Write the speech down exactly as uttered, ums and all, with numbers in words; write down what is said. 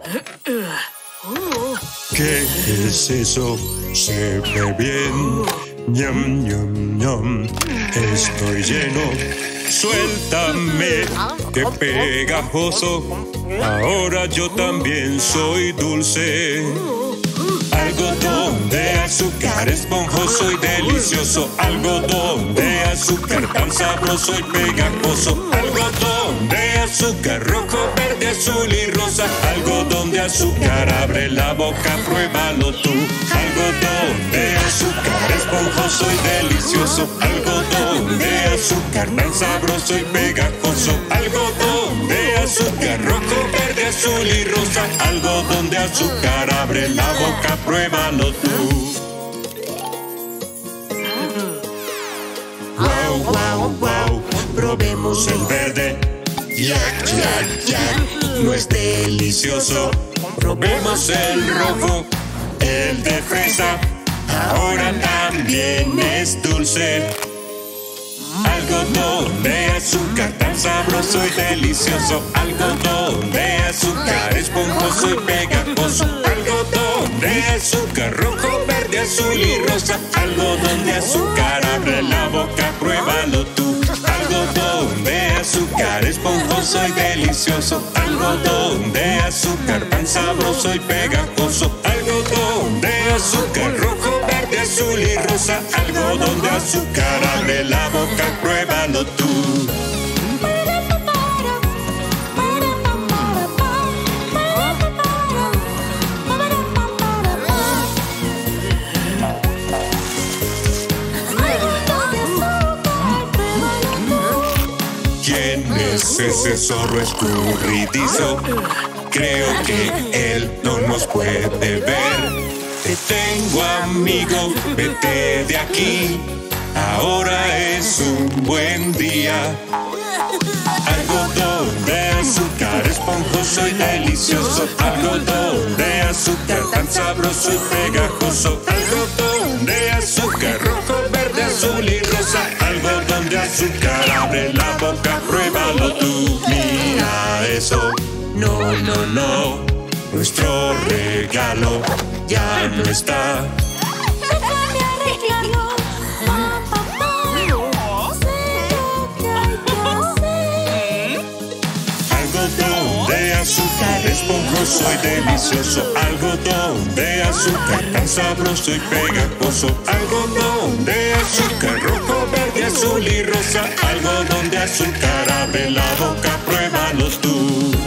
¿Qué es eso? Se ve bien. Ñam, ñam, ñam. Estoy lleno. Suéltame, qué pegajoso. Ahora yo también soy dulce. Algodón de azúcar esponjoso y delicioso. Algodón de azúcar tan sabroso y pegajoso. Algodón de azúcar rojo, verde, azul y rosa. Algodón de azúcar, abre la boca, pruébalo tú. Algodón de azúcar esponjoso y delicioso. Algodón de azúcar tan sabroso y pegajoso. Algodón de azúcar rojo, verde, azul y rosa. Algodón de azúcar, abre la boca, pruébalo tú. Wow, wow, wow, probemos el verde. Yak, yak, yak, no es delicioso. Probemos el rojo, el de fresa. Ahora también es dulce. Algodón de azúcar tan sabroso y delicioso. Algodón de azúcar esponjoso y pegajoso. Algodón de azúcar rojo, verde, azul y rosa. Algodón de azúcar, abre la boca, pruébalo tú. Algodón de azúcar esponjoso y delicioso. Algodón de azúcar tan sabroso y pegajoso. Algodón de azúcar rojo, verde, azul y rosa. Algodón de azúcar, abre la boca, pruébalo tú. ¿Quién es ese zorro escurridizo? Creo que él no nos puede ver. Te tengo, amigo, vete de aquí. Ahora es un buen día. Algodón de azúcar esponjoso y delicioso. Algodón de azúcar tan sabroso y pegajoso. Algodón de azúcar rojo, verde, azul y rosa. Algodón de azúcar, abre la boca, pruébalo tú. Mira eso, no, no, no. Nuestro regalo ya no está. Déjame arreglarlo. Pa, pa, pa. Sé lo que hay que hacer. Algodón de azúcar esponjoso y delicioso. Algodón de azúcar tan sabroso y pegajoso. Algodón de azúcar rojo, verde, azul y rosa. Algodón de azúcar, abre la boca, pruébalo tú.